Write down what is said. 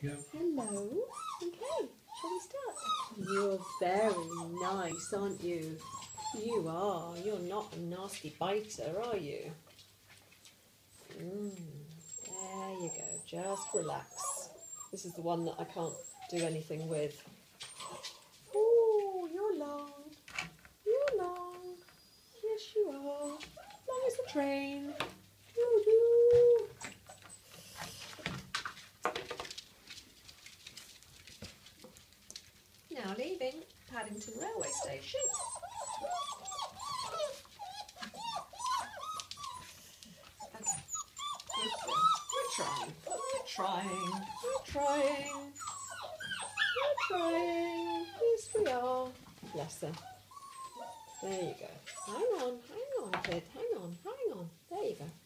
Yeah. Hello. Okay, shall we start? You're very nice, aren't you? You are. You're not a nasty biter, are you? There you go. Just relax. This is the one that I can't do anything with. Oh, you're long. You're long. Yes, you are. Long as the train. Woo-hoo. Now leaving Paddington Railway Station. Okay. We're trying. We're trying. We're trying. We're trying. Yes, we are. Bless her. There you go. Hang on, kid. Hang on. There you go.